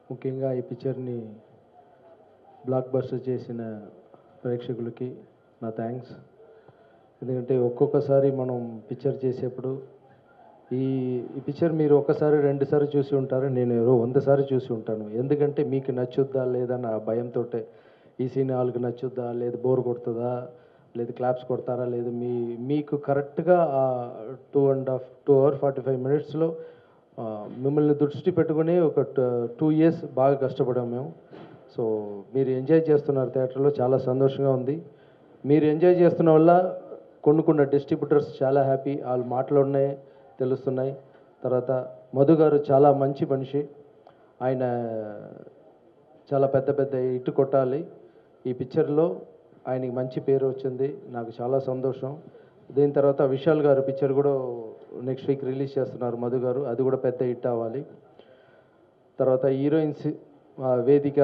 ముఖ్యంగా ఈ పిక్చర్ని block buster చేసిన ప్రేక్షకులకి నా థ్యాంక్స్. ఎందుకంటే ఒక్కొక్కసారి మనం పిక్చర్ చేసేప్పుడు ఈ పిక్చర్ మీరు ఒక్కసారి రెండుసార్లు చూసి ఉంటారు, నేను 100 సార్లు చూసి ఉంటాను. ఎందుకంటే మీకు నచ్చుద్దా లేదా నా భయంతో ఈ సీన్ వాళ్ళకి నచ్చుద్దా, లేదు బోర్ కొడుతుందా, లేదు క్లాప్స్ కొడతారా, లేదు మీకు కరెక్ట్గా 2 hours 45 minutesలో మిమ్మల్ని దృష్టి పెట్టుకుని ఒక 2 years బాగా కష్టపడాము మేము. సో మీరు ఎంజాయ్ చేస్తున్నారు థియేటర్లో, చాలా సంతోషంగా ఉంది. మీరు ఎంజాయ్ చేస్తున్న వల్ల కొన్న డిస్ట్రిబ్యూటర్స్ చాలా హ్యాపీ, వాళ్ళ మాటలోనే తెలుస్తున్నాయి. తర్వాత మధు గారు చాలా మంచి మనిషి, ఆయన చాలా పెద్ద హిట్ కొట్టాలి. ఈ పిక్చర్లో ఆయనకి మంచి పేరు వచ్చింది, నాకు చాలా సంతోషం. దీని తర్వాత విశాల్ గారు పిక్చర్ కూడా నెక్స్ట్ వీక్ రిలీజ్ చేస్తున్నారు మధు గారు, అది కూడా పెద్ద హిట్ అవ్వాలి. తర్వాత హీరోయిన్స్ వేదిక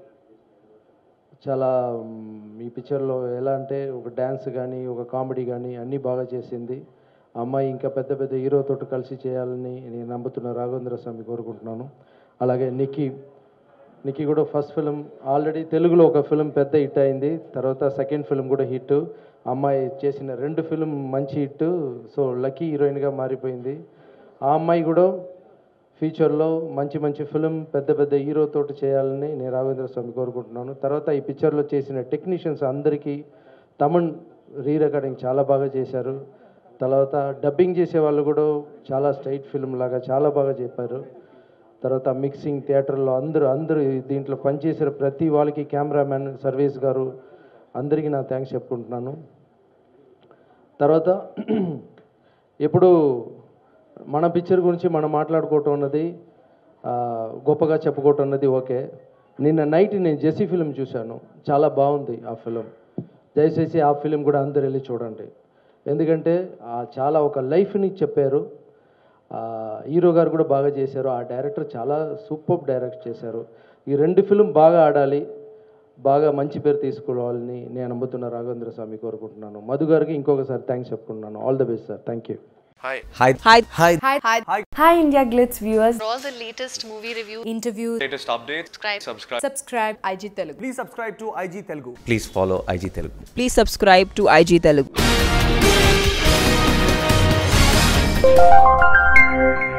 చాలా ఈ పిక్చర్లో ఎలా అంటే ఒక డ్యాన్స్ కానీ ఒక కామెడీ కానీ అన్నీ బాగా చేసింది. ఆ అమ్మాయి ఇంకా పెద్ద హీరోతో కలిసి చేయాలని నేను నమ్ముతున్న రాఘవేంద్ర స్వామి కోరుకుంటున్నాను. అలాగే నిక్కీ కూడా ఫస్ట్ ఫిలిం ఆల్రెడీ తెలుగులో ఒక ఫిలిం పెద్ద హిట్ అయింది, తర్వాత సెకండ్ ఫిలిం కూడా హిట్. అమ్మాయి చేసిన 2 ఫిలిం మంచి హిట్, సో లక్కీ హీరోయిన్గా మారిపోయింది. ఆ అమ్మాయి కూడా ఫ్యూచర్లో మంచి ఫిలిం పెద్ద హీరోతో చేయాలని నేను రాఘవేంద్ర స్వామి కోరుకుంటున్నాను. తర్వాత ఈ పిక్చర్లో చేసిన టెక్నీషియన్స్ అందరికీ తమన్ రీ రికార్డింగ్ చాలా బాగా చేశారు. తర్వాత డబ్బింగ్ చేసే వాళ్ళు కూడా చాలా స్ట్రైట్ ఫిల్మ్ లాగా చాలా బాగా చెప్పారు. తర్వాత మిక్సింగ్ థియేటర్లో అందరూ దీంట్లో పనిచేసిన ప్రతి వాళ్ళకి, కెమెరామ్యాన్ సర్వీస్ గారు అందరికీ నా థ్యాంక్స్ చెప్పుకుంటున్నాను. తర్వాత ఎప్పుడు మన పిక్చర్ గురించి మనం మాట్లాడుకోవటం అన్నది గొప్పగా చెప్పుకోవటం అన్నది ఓకే. నిన్న నైట్ నేను జెస్సీ ఫిలిం చూశాను, చాలా బాగుంది ఆ ఫిలిం. దయచేసి ఆ ఫిలిం కూడా అందరు వెళ్ళి చూడండి, ఎందుకంటే చాలా ఒక లైఫ్ని చెప్పారు. హీరో గారు కూడా బాగా చేశారు, ఆ డైరెక్టర్ చాలా సూపర్ డైరెక్ట్ చేశారు. ఈ 2 ఫిలిం బాగా ఆడాలి, బాగా మంచి పేరు తీసుకోవాలని నేను నమ్ముతున్న రాఘవేంద్ర స్వామి కోరుకుంటున్నాను. మధు గారికి ఇంకొకసారి థ్యాంక్స్ చెప్పుకుంటున్నాను. All the best sir, thank you. Hi India Glitz viewers. For all the latest movie review, Interviews, latest updates, subscribe IG Telugu. Please subscribe to IG Telugu. Please follow IG Telugu. Please subscribe to IG Telugu.